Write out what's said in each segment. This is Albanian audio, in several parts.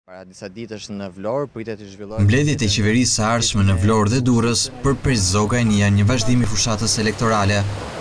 Para disa ditësh në Vlorë pritet të zhvillohet. Mbledhjet e qeverisë së ardhshme në Vlorë dhe Durrës për Prezogajn janë një vazhdim i fushatës elektorale.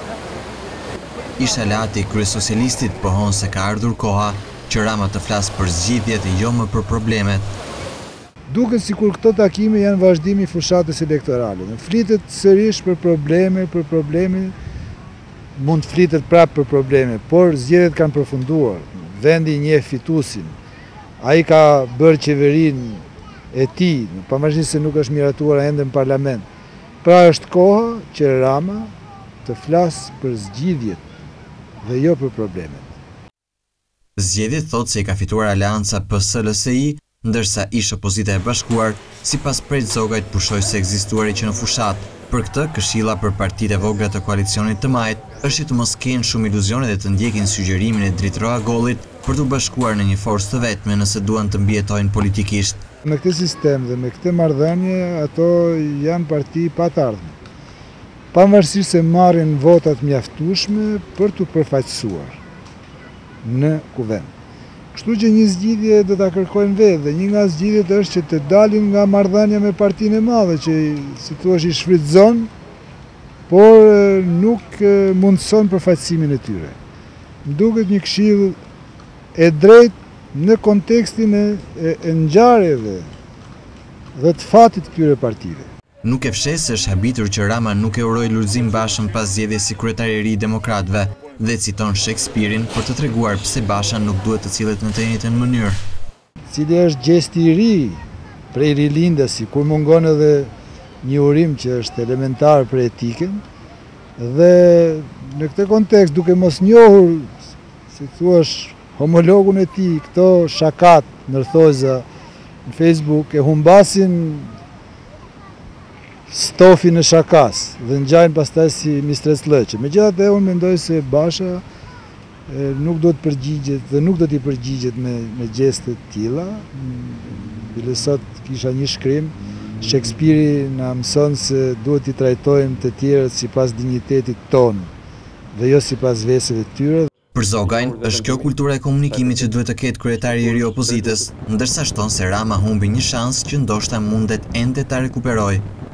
Isha Lati, kryesocialistit, pohon se ka ardhur koha që Rama të flasë për zgjidhjet e jo më për problemet. Duket sikur këto takime janë vazhdim i fushatës elektorale. Flitet sërish për probleme, mund të flitet prapë për probleme, por zgjedhjet kanë përfunduar. Vendi njeh fituesin. Ai ka bërë qeverinë e tij, pavarësisht se nuk është miratuar ende në parlament. Pra është koha që Rama të flasë për zgjidhjet dhe jo për problemet. Zgjedhjet thotë se i ka fituar Aleanca PS-LSI, ndërsa ish opozita e bashkuar, sipas Prezogajt, pushoi se ekzistuari që në fushat. Për këtë, këshilla për partitë e vogla të koalicionit të majt është që të mos kenë shumë iluzione dhe të ndjekin sugjerimin e Dritroa Gollit për të bashkuar në një forcë të vetme nëse duan të mbijetojnë politikisht. Me këtë sistem dhe me këtë marrëdhënie, ato janë parti pa të ardhme. Pavarësisht se marrin votat mjaftueshme për të përfaqësuar në kuvend. Kështu që një zgjidhje do ta kërkojnë vetë dhe një nga zgjidhjet është që të dalin nga marrëdhënia me partinë e madhe që si thua i shfrytëzon, por nuk mundson përfaqësimin e tyre. Më duket një këshill e drejtë në kontekstin e ngjarjeve dhe të fatit të këtyre partive. Nuk e fshes se është habitur që Rama nuk e uroi Lulzim Bashën pas zgjedhjes si kryetari i ri i Demokratëve dhe citon Shakespeare-in për të treguar pse Basha nuk duhet të cilët në të njëjtën mënyrë. Cili është gjesti i ri prej rilindasi, kur mungon edhe një urim që është elementar për etikën, dhe në këtë kontekst duke mos njohur, si thuash, homologun e tij, këto shakat ndërthojza në Facebook e humbasin stofin e shakas dhe ngjajnë pastaj si mistres lëqe. Megjithatë, unë mendoj se Basha nuk do të përgjigjet dhe nuk do t'i përgjigjet me gjeste të tilla. Bile sot kisha një shkrim, Shakespeare na mëson se duhet t'i trajtojmë të tjerët sipas dinjitetit tonë dhe jo sipas veseve të tyre. Për Zogajn, është kjo kultura e komunikimit që duhet të ketë kryetari i ri opozitës, ndërsa shton se Rama humbi një shans që ndoshta mundet ende ta rekuperojë.